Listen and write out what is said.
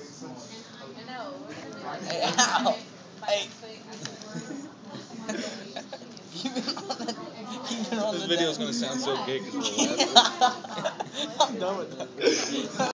Hey, ow! Hey! Keep it on This the video is deck. gonna sound so gay because we're laughing. I'm done with that.